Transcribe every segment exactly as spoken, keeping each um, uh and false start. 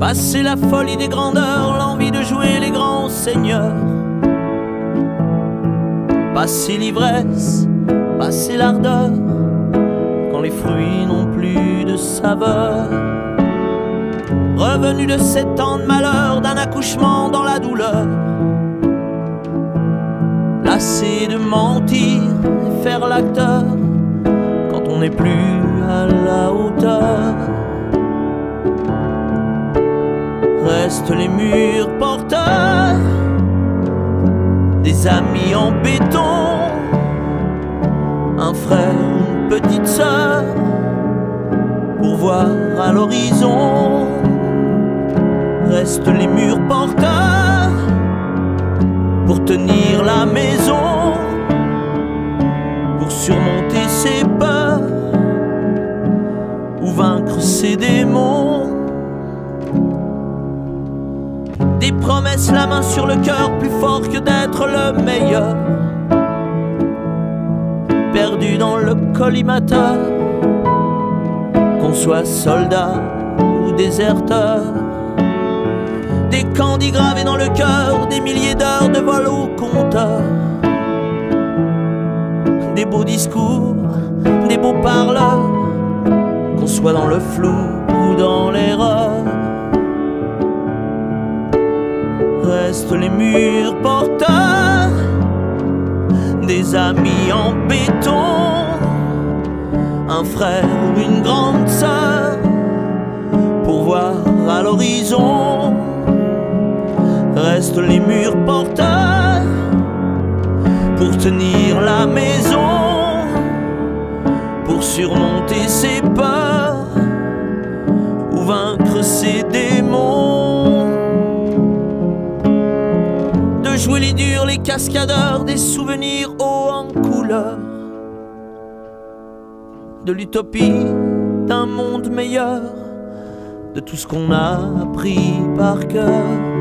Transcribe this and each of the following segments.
Passer la folie des grandeurs, l'envie de jouer les grands seigneurs. Passer l'ivresse, passer l'ardeur, quand les fruits n'ont plus de saveur. Revenu de sept ans de malheur, d'un accouchement dans la douleur. Lassé de mentir et faire l'acteur, quand on n'est plus à la hauteur. Restent les murs porteurs des amis en béton, un frère, une petite sœur, pour voir à l'horizon. Restent les murs porteurs pour tenir la maison, pour surmonter ses peurs ou vaincre ses démons. Des promesses, la main sur le cœur, plus fort que d'être le meilleur. Perdu dans le collimateur, qu'on soit soldat ou déserteur. Des candis gravés dans le cœur, des milliers d'heures de vol au compteur. Des beaux discours, des beaux parleurs, qu'on soit dans le flou ou dans l'erreur. Restent les murs porteurs des amis en béton, un frère ou une grande sœur, pour voir à l'horizon. Restent les murs porteurs pour tenir la maison, pour surmonter ses peurs ou vaincre ses démons. De jouer les durs, les cascadeurs, des souvenirs hauts en couleur, de l'utopie d'un monde meilleur, de tout ce qu'on a appris par cœur.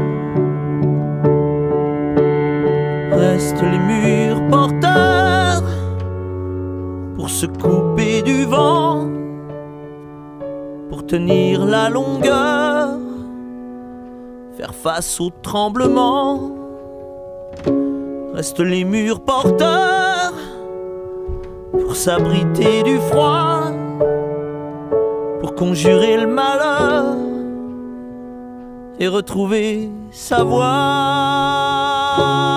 Restent les murs porteurs pour se couper du vent, pour tenir la longueur, faire face au tremblement. Restent les murs porteurs pour s'abriter du froid, pour conjurer le malheur et retrouver sa voix.